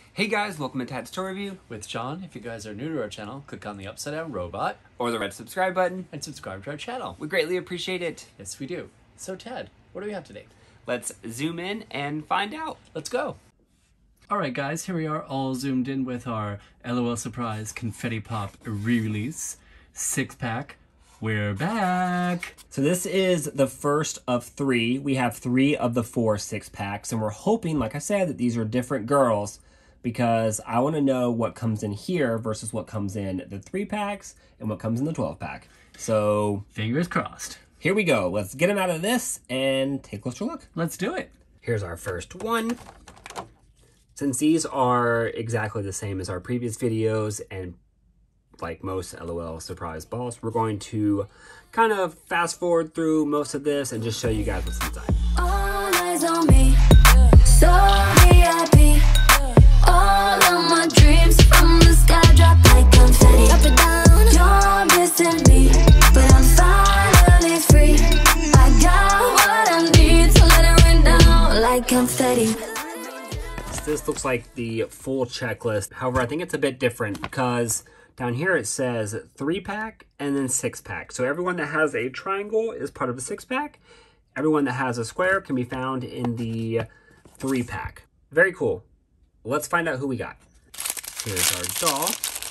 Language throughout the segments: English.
Hey guys, welcome to Tad's Toy Review with John. If you guys are new to our channel, click on the upside down robot or the red subscribe button and subscribe to our channel. We greatly appreciate it. Yes, we do. So Tad, what do we have today? Let's zoom in and find out. Let's go. All right, guys, here we are all zoomed in with our LOL Surprise Confetti Pop re-release 6-pack. We're back. So this is the first of 3. We have 3 of the 4 6-packs, and we're hoping, like I said, that these are different girls because I want to know what comes in here versus what comes in the 3-packs and what comes in the 12-pack. So fingers crossed. Here we go. Let's get them out of this and take a closer look. Let's do it. Here's our first one. Since these are exactly the same as our previous videos and like most LOL Surprise balls, we're going to kind of fast forward through most of this and just show you guys what's inside. All eyes on me, so VIP. All of my dreams from the sky drop like confetti. Up and down, you're missing me, but I'm finally free. I got what I need, so let it rain down like confetti. This looks like the full checklist. However, I think it's a bit different because down here it says 3-pack and then 6-pack. So everyone that has a triangle is part of the 6-pack. Everyone that has a square can be found in the 3-pack. Very cool. Let's find out who we got. Here's our doll.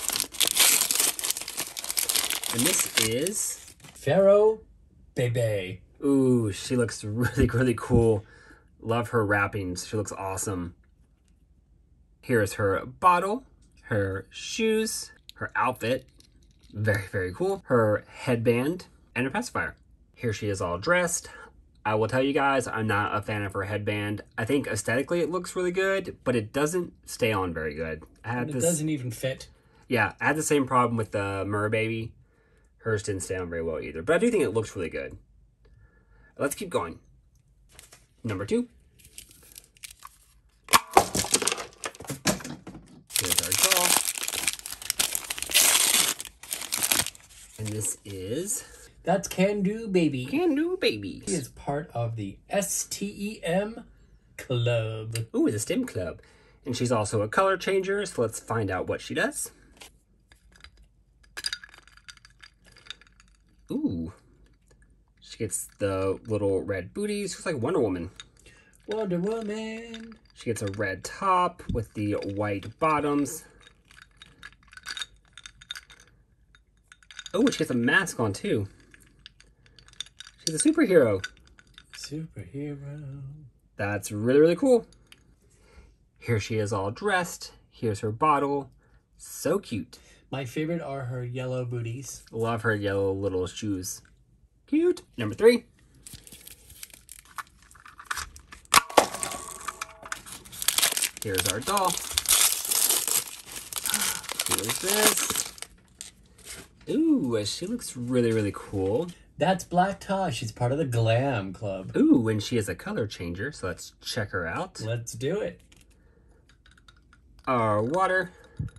And this is Pharaoh Bebe. Ooh, she looks really cool. Love her wrappings. She looks awesome. Here's her bottle, her shoes, her outfit, very cool, her headband, and her pacifier. Here she is all dressed. I will tell you guys, I'm not a fan of her headband. I think aesthetically it looks really good, but it doesn't stay on very good. It doesn't even fit. Yeah, I had the same problem with the Mer Baby. Hers didn't stay on very well either, but I do think it looks really good. Let's keep going. Number 2. Here's our doll. And this is... That's Can Do Baby. Can Do Baby. He is part of the STEM Club. Ooh, the STEM Club. And she's also a color changer, so let's find out what she does. Ooh. She gets the little red booties. She's like Wonder Woman. Wonder Woman. She gets a red top with the white bottoms. Oh, she gets a mask on too. She's a superhero. Superhero. That's really cool. Here she is all dressed. Here's her bottle. So cute. My favorite are her yellow booties. Love her yellow little shoes. Cute. Number 3. Here's our doll. Here's this. Ooh, she looks really cool. That's Black Tie. She's part of the Glam Club. Ooh, and she is a color changer, so let's check her out. Let's do it. Our water.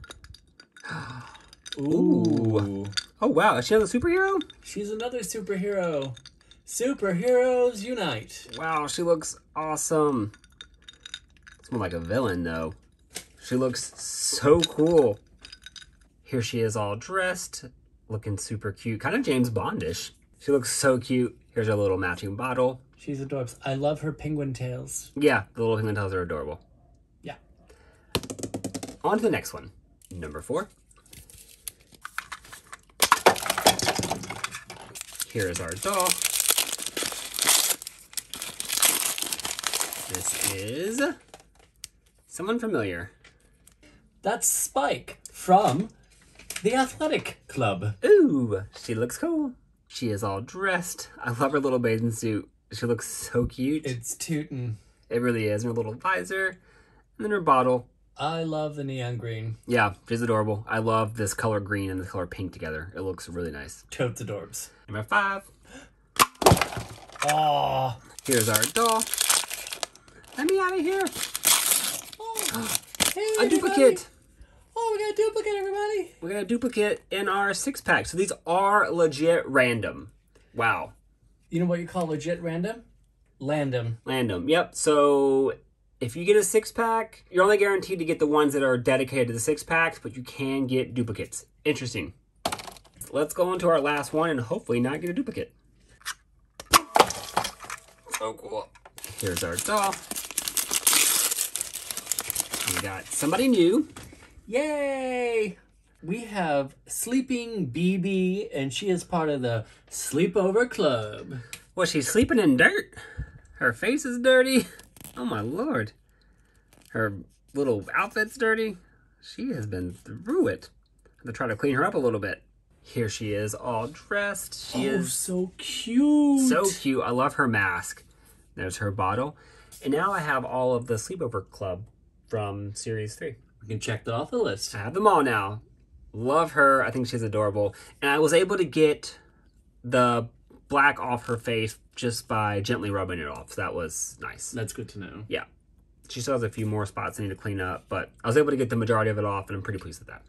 Ooh. Oh, wow. Is she a superhero? She's another superhero. Superheroes unite. Wow, she looks awesome. It's more like a villain, though. She looks so cool. Here she is all dressed, looking super cute. Kind of James Bondish. She looks so cute. Here's our little matching bottle. She's adorable. I love her penguin tails. Yeah, the little penguin tails are adorable. Yeah. On to the next one. Number 4. Here's our doll. This is someone familiar. That's Spike from the Athletic Club. Ooh, she looks cool. She is all dressed. I love her little bathing suit. She looks so cute. It's tootin'. It really is. And her little visor. And then her bottle. I love the neon green. Yeah, she's adorable. I love this color green and the color pink together. It looks really nice. Totes adorbs. Number 5. Aww. Here's our doll. Let me out of here. Oh. Hey, A duplicate. Oh, we got a duplicate, everybody. We got a duplicate in our 6-pack. So these are legit random. Wow. You know what you call legit random? Landom. Random. Yep. So if you get a 6-pack, you're only guaranteed to get the ones that are dedicated to the 6-packs, but you can get duplicates. Interesting. Let's go on to our last one and hopefully not get a duplicate. So cool. Here's our doll. We got somebody new. Yay! We have Sleeping BB, and she is part of the Sleepover Club. Well, she's sleeping in dirt. Her face is dirty. Oh my lord. Her little outfit's dirty. She has been through it. I have to try to clean her up a little bit. Here she is, all dressed. She is so cute. so cute. I love her mask. There's her bottle. And now I have all of the Sleepover Club from Series 3. We can check that off the list. I have them all now. Love her. I think she's adorable. And I was able to get the black off her face just by gently rubbing it off. So that was nice. That's good to know. Yeah. She still has a few more spots I need to clean up, but I was able to get the majority of it off, and I'm pretty pleased with that.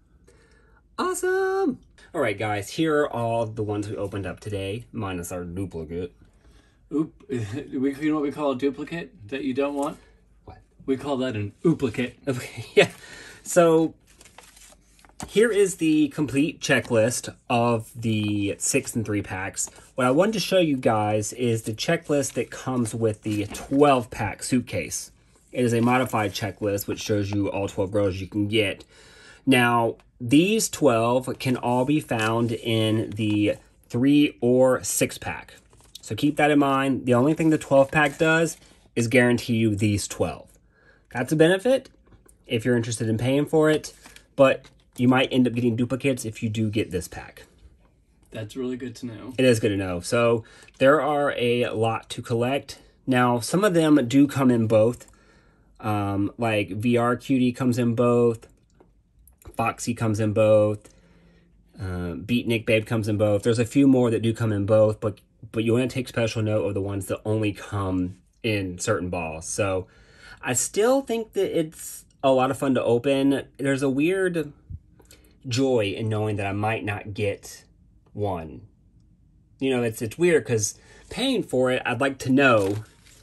Awesome! All right, guys, here are all the ones we opened up today, minus our duplicate. You know what we call a duplicate that you don't want? What? We call that an ooplicate. Okay, yeah. So here is the complete checklist of the 6 and 3 packs. What I wanted to show you guys is the checklist that comes with the 12-pack suitcase. It is a modified checklist which shows you all 12 girls you can get. Now, these 12 can all be found in the 3 or 6-pack. So keep that in mind. The only thing the 12-pack does is guarantee you these 12. That's a benefit if you're interested in paying for it, but you might end up getting duplicates if you do get this pack. That's really good to know. It is good to know. So there are a lot to collect. Now, some of them do come in both. Like VR Cutie comes in both. Foxy comes in both. Beatnik Babe comes in both. There's a few more that do come in both, but you want to take special note of the ones that only come in certain balls. So I still think that it's a lot of fun to open. There's a weird joy in knowing that I might not get one. You know, it's weird because paying for it, I'd like to know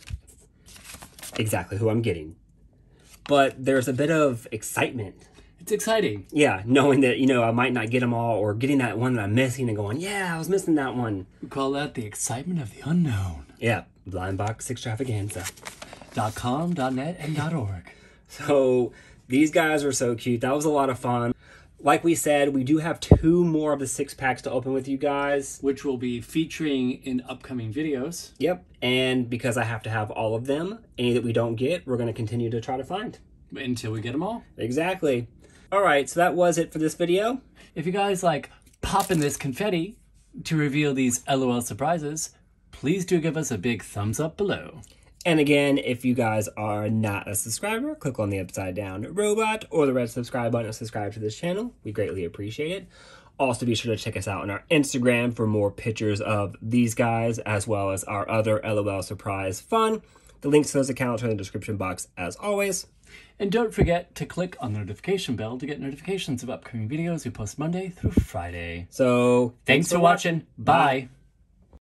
exactly who I'm getting. But there's a bit of excitement. It's exciting. Yeah, knowing that, you know, I might not get them all, or getting that one that I'm missing and going, yeah, I was missing that one. We call that the excitement of the unknown. Yeah, blind box extravaganza. .com, .net, and .org. So these guys are so cute. That was a lot of fun. Like we said, we do have 2 more of the 6-packs to open with you guys. Which will be featuring in upcoming videos. Yep, and because I have to have all of them, any that we don't get, we're going to continue to try to find. Until we get them all. Exactly. All right, so that was it for this video. If you guys like popping this confetti to reveal these LOL surprises, please do give us a big thumbs up below. And again, if you guys are not a subscriber, click on the upside down robot or the red subscribe button to subscribe to this channel. We greatly appreciate it. Also, be sure to check us out on our Instagram for more pictures of these guys, as well as our other LOL surprise fun. The links to those accounts are in the description box as always. And don't forget to click on the notification bell to get notifications of upcoming videos we post Monday through Friday. So, Thanks for watching. Bye.